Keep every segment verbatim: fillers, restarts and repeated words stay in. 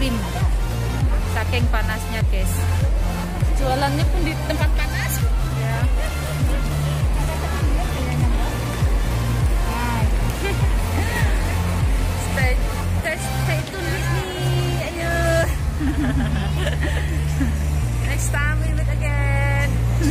krim. Saking panasnya guys. Jualannya pun di tempat panas. Ya. Stay, stay, stay tune with me. Ayo. Next time we meet again.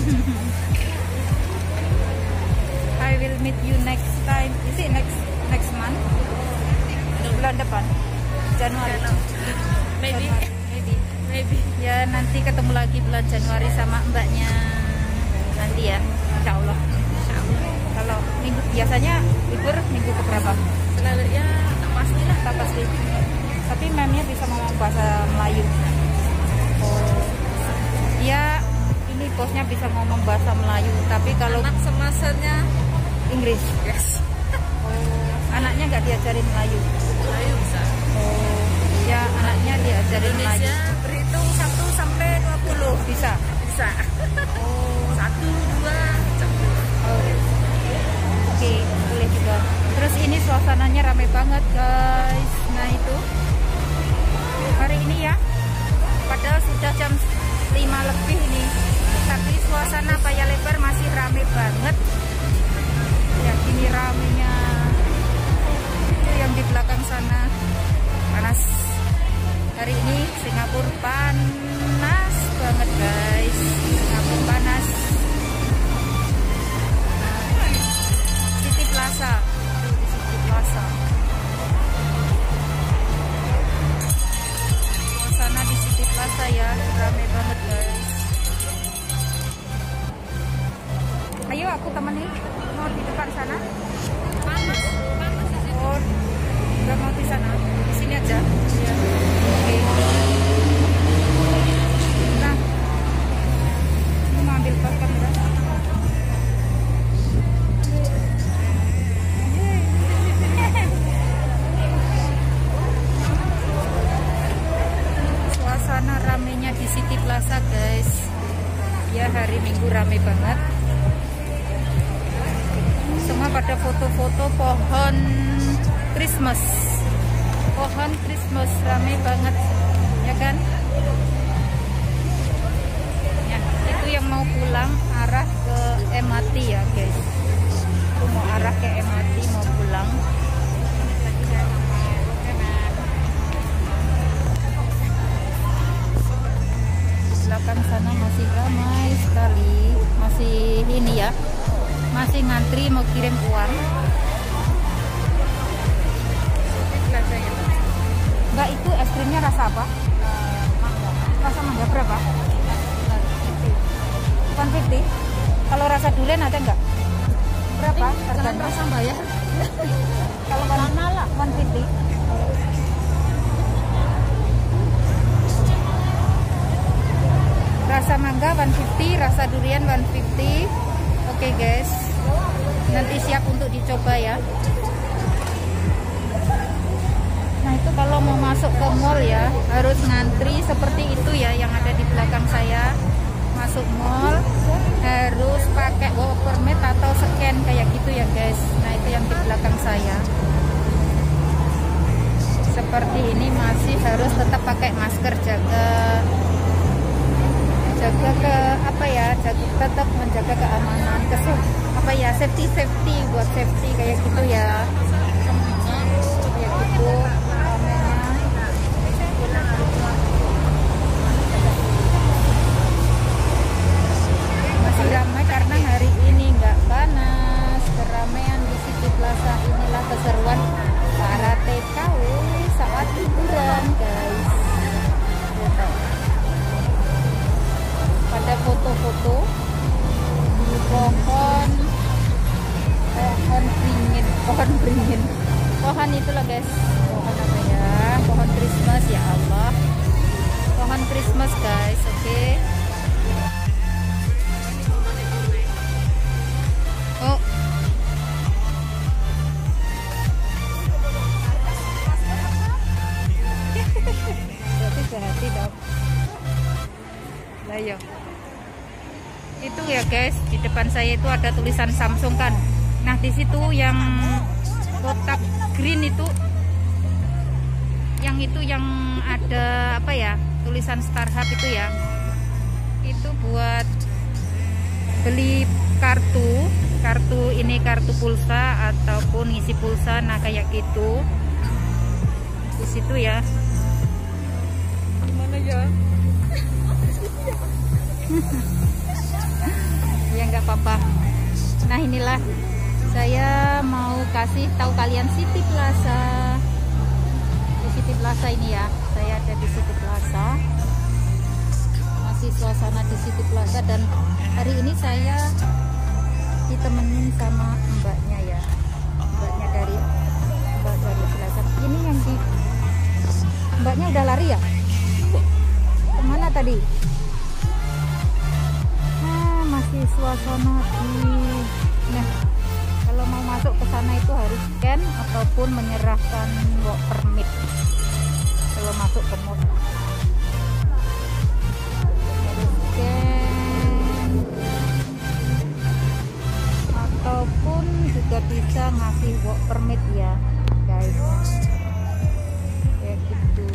I will meet you next time. Is it next next month? Bulan depan. Januari. Maybe. Januari. Maybe. Maybe. Ya nanti ketemu lagi bulan Januari sama mbaknya nanti ya, insya Allah. Insya Allah. Kalau minggu biasanya libur minggu keberapa? Selalu ya tak pasti lah. Tak pasti. Tapi memnya bisa ngomong bahasa Melayu. Oh, dia ini bosnya bisa ngomong bahasa Melayu. Tapi kalau Anak semasanya Inggris, yes. oh, anaknya nggak diajarin Melayu. Melayu bisa. Oh, ya anaknya diajarin Melayu. Indonesia berhitung satu sampai dua puluh Bisa. bisa. Oh, Satu dua satu. oh. Oke, boleh juga. Terus ini suasananya ramai banget guys. Nah itu hari ini ya, padahal sudah jam lima lebih ini, tapi suasana Paya Lebar masih ramai banget. Ya gini ramenya. Itu yang di belakang sana panas. Hari ini Singapura panas banget guys. Singapura panas. City Plaza. Di City Plaza. Suasana di City Plaza ya, ramai banget guys. Ayo aku temenin. Mau di depan sana? Panas, panas di situ. Oh, nggak mau di sana. Di sini aja. Ya. Oke. Nah, ini mau ambil pas kamera. Suasana ramenya di City Plaza guys. Ya hari Minggu rame banget. Semua pada foto-foto pohon Christmas. Pohon Christmas rame banget, ya kan? Ya, itu yang mau pulang arah ke M R T ya guys. Aku mau arah ke M R T mau pulang. Belakang sana masih ramai sekali, masih ini ya, masih ngantri mau kirim uang. Enggak, itu es krimnya rasa apa? Rasa mangga berapa? seratus lima puluh. Kalau rasa durian ada enggak? Berapa? Jangan rasa bayar. Kalau banana lah seratus lima puluh. Rasa mangga seratus lima puluh, rasa durian seratus lima puluh. Oke guys. Nanti siap untuk dicoba ya. Nah itu kalau mau masuk ke mall ya harus ngantri seperti itu ya, yang ada di belakang saya. Masuk mall harus pakai work permit atau scan kayak gitu ya guys. Nah itu yang di belakang saya. Seperti ini masih harus tetap pakai masker, jaga jaga ke apa ya, jaga, tetap menjaga keamanan, ke apa ya, safety safety buat safety kayak gitu ya. Kayak gitu. Masih ramai karena hari ini nggak panas. Keramaian di City Plaza inilah keseruan para T K W saat liburan guys. Pada foto-foto di pohon pohon beringin, pohon beringin, pohon itulah guys, pohon apa ya, pohon Christmas ya Allah, pohon Christmas guys. Oke okay. Oh berarti sehati dong. Ayo. Itu ya guys, di depan saya itu ada tulisan Samsung kan. Nah di situ yang kotak green itu, yang itu yang ada apa ya, tulisan Starhub itu ya, itu buat beli kartu kartu ini kartu pulsa ataupun ngisi pulsa. Nah kayak gitu di situ ya. Gimana ya? Ya nggak apa-apa. Nah inilah saya mau kasih tahu kalian City Plaza. Di City Plaza ini ya, saya ada di City Plaza. Masih suasana di City Plaza, dan hari ini saya ditemenin sama mbaknya ya, mbaknya dari mbak dari Plaza. Ini yang di mbaknya udah lari ya? Kemana tadi? Nah, masih suasana di. Nah, kalau mau masuk ke sana itu harus scan ataupun menyerahkan work permit kalau masuk ke mall. Harus scan ataupun juga bisa ngasih work permit ya, guys. Kayak gitu.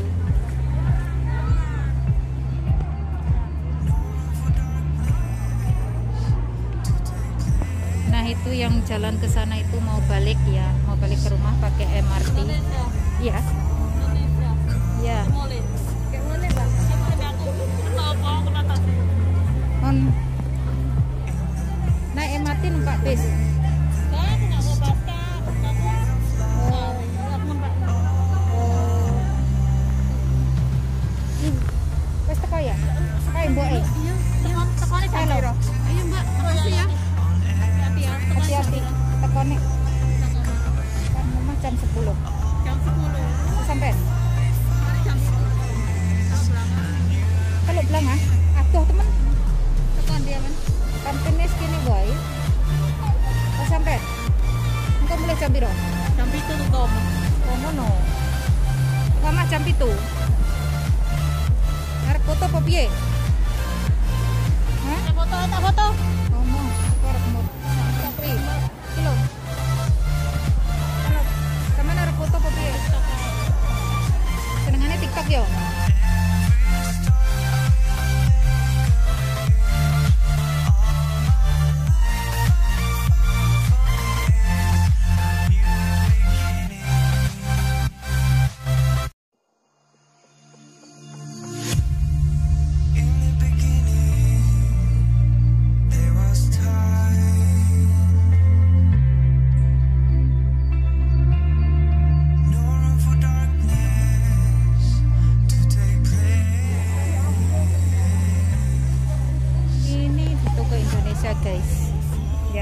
Nah itu yang jalan ke sana itu mau balik ya, mau balik ke rumah pakai M R T. Iya. Iya. On. Naik M R T numpak bis. Wes teko ya? Kae mboke. Tekone jam piro? Ayo Mbak, makasih ya. Hati-hati, tekone. Kan rumah jam sepuluh. Jam sepuluh. Sampai. Mari jam sepuluh. Kalau bilang ah, aduh temen. Tekan dia men. Kantinnya segini boy. Oh sampai. Engkau mulai jam piro? Jam itu tuh kamu. Komo no. Lama jam itu. Arep foto apa piye? Hah? Foto, tak foto. Komo, arep mau pri. Kilo. Kalau kemana arep foto apa piye? Senengane TikTok yo. Guys, ya.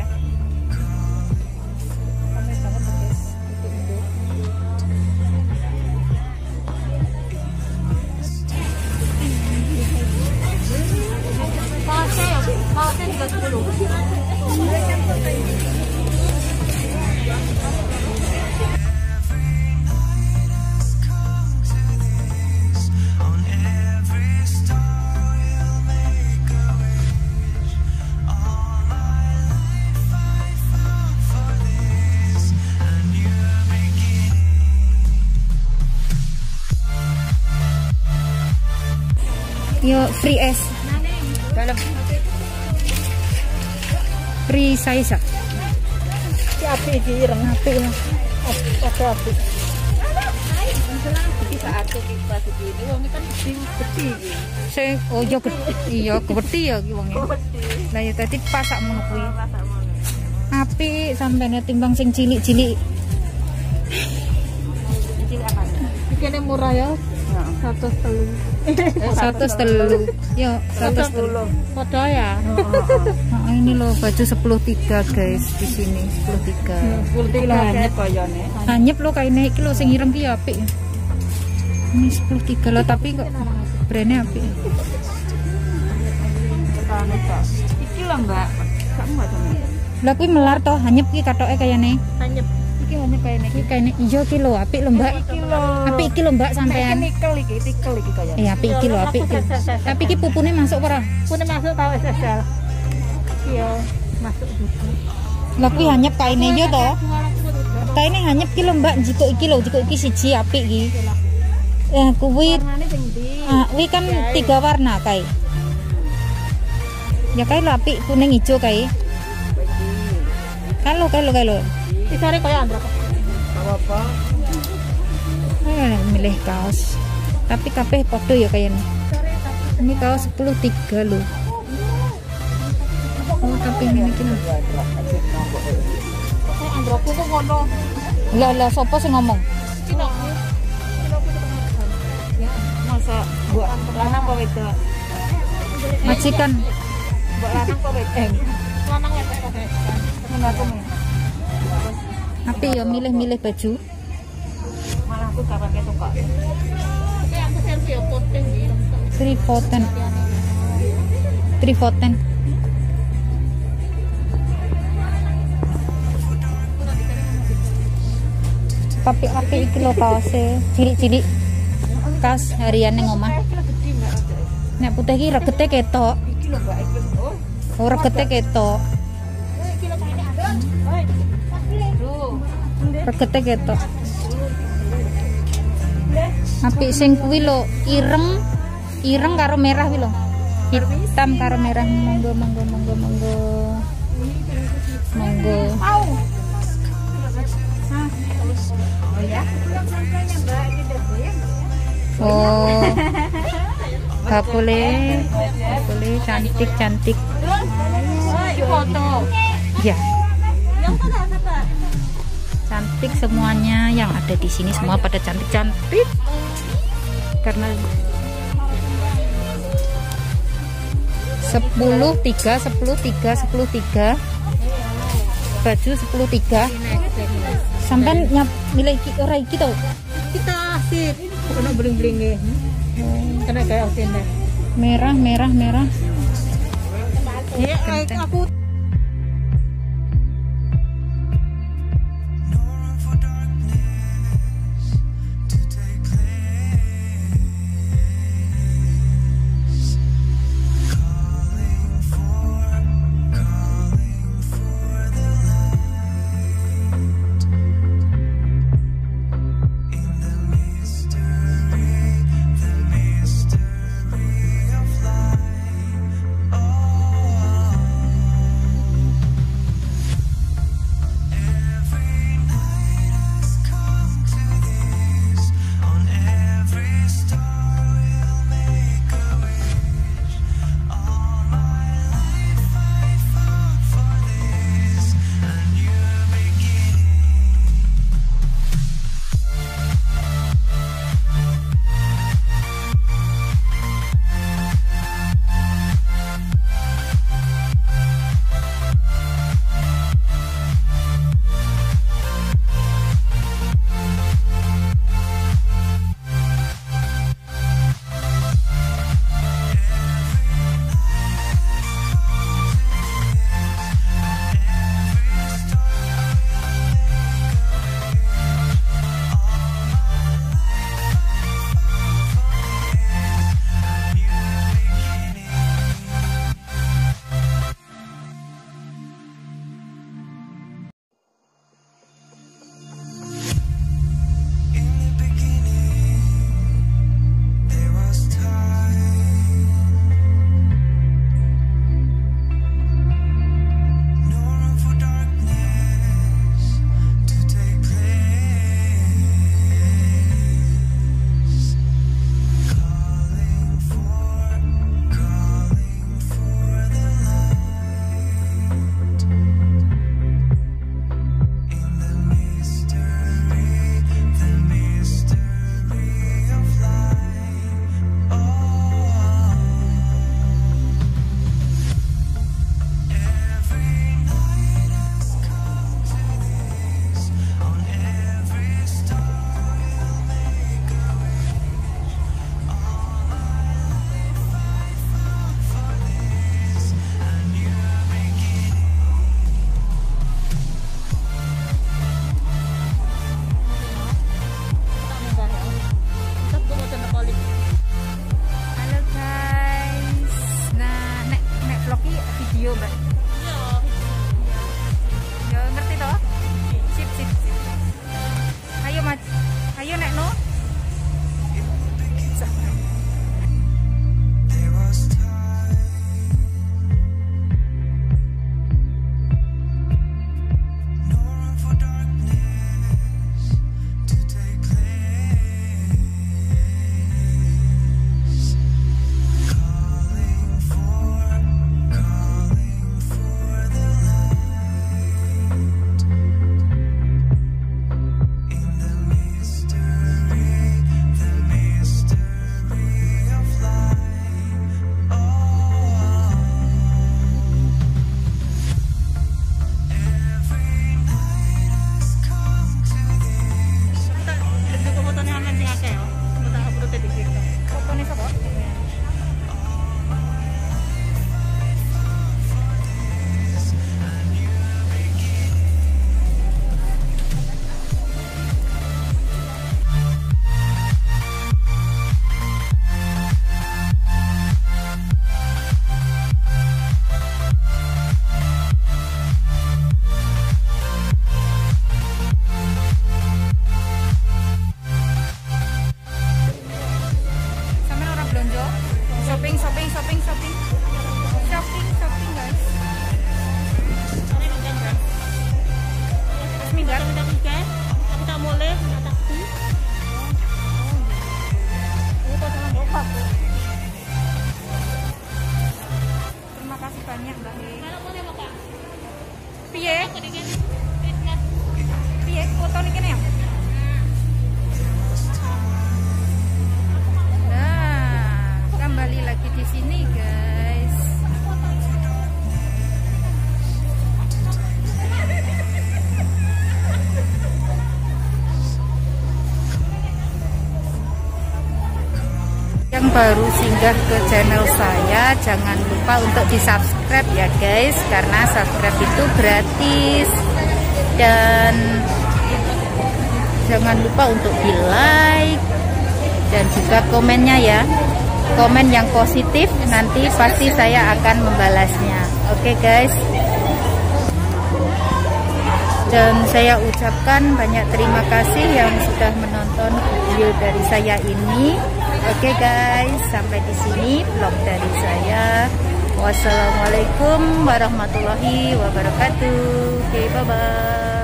Ramai banget guys. Itu Indo. Pausnya ya, pausnya tiga sepuluh. Yo free es. Dalam. Free size. Si api iki ireng api lah. Oke api. Iki saat iki pas iki wong kan gede iki. Sing oh yo iya gede ya iki wonge. Lah ya tadi pasak ngono kuwi. Api sampeyan timbang sing cilik-cilik. Cilik apa? Iki murah ya. Satu telu. Satu telu. Yo, satu telu. Foto ya. Nah, ini loh baju sepuluh tiga guys di sini sepuluh tiga. sepuluh tiga hanyep koyone. Hanyep lo kaine iki lho sing ireng ki apik. Ini sepuluh tiga lah tapi kok brandnya apik. Iki lho Mbak. Kamu enggak tahu. Lah kuwi melar toh hanyep ki katoke kayane. Hanyep. Iki hanyep kayane. Iki kaine iya ki lho apik lho Mbak. Iki lho. Apik iki lho Mbak sampean. Nikel iki, nikel iki kayane. Eh apik iki lho apik iki. Tapi iki pupune masuk ora? Pupune masuk tau S S L. Iya, masuk buku. Lah kuwi hanyep kaine yo toh. Kaine hanyep ki lho Mbak, jiko iki lho, jiko iki siji apik iki. Eh kuwi Warnane sing ndi? ah, kuwi kan tiga warna kae. Ya kae lho apik kuning hijau kae. Kalau kalau kalau. Isare kaya Andra. Apa? Eh, milih kaos. Tapi kabeh padha ya kayaknya. Ini kaos sepuluh tiga loh. Oh, tapi ini iki lho. Saya Androku kok ngono. Lah lah sapa sing ngomong? Cina. Masa buat lanang apa wedok? Majikan. Buat lanang apa wedok? Lanang wedok apa? Mengaku men. Tapi ya milih-milih baju. Malah aku gak pakai toko. Oke, aku selfie ya poten di. Trifoten. Trifoten. Tapi api iki lho kaose, cilik-cilik. Kaos harian ning omah. Nek putih iki regete ketok. Iki lho Mbak, iki lho. Oh, regete ketok. Iki lho kayaknya ada. Oi. Tuh. Regete ketok. Apik sing kuwi lho, ireng. Ireng karo merah kuwi lho. Hitam karo merah. Monggo monggo monggo monggo. Monggo. Mau. Oh ya. Oh. Gak boleh. Gak boleh cantik-cantik. Terus foto. Ya. Cantik semuanya yang ada di sini, semua pada cantik-cantik. Karena sepuluh tiga sepuluh tiga sepuluh tiga baju sepuluh tiga sampai nyap milih iki ora iki to. Kita sip. Ono bling-blinge. Karena kayak outfitnya. Merah merah merah. Ya, aku shopping shopping shopping shopping shopping guys. Minggat kita mulai taksi. Terima kasih banyak Mbak. Kalau mau apa Kak? Piye? Piye foto nih kene ya? Nah, kembali lagi di sini guys. Yang baru singgah ke channel saya, jangan lupa untuk di subscribe ya guys, karena subscribe itu gratis. Dan jangan lupa untuk di like dan juga komennya ya, komen yang positif, nanti pasti saya akan membalasnya. Oke guys, dan saya ucapkan banyak terima kasih yang sudah menonton video dari saya ini. Oke guys, sampai di sini vlog dari saya. Wassalamualaikum warahmatullahi wabarakatuh. Oke, bye bye.